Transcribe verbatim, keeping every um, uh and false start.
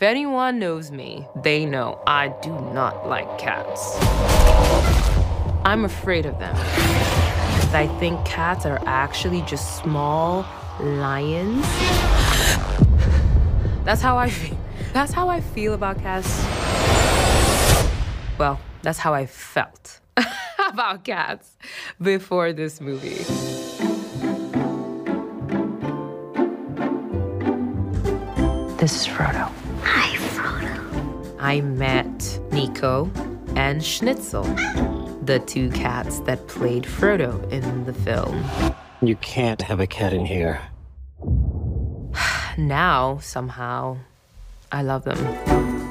anyone knows me, they know I do not like cats. I'm afraid of them. I think cats are actually just small lions. That's how I feel. That's how I feel about cats. Well, that's how I felt about cats before this movie. This is Frodo. Hi, Frodo. I met Nico and Schnitzel, the two cats that played Frodo in the film. You can't have a cat in here. Now, somehow, I love them.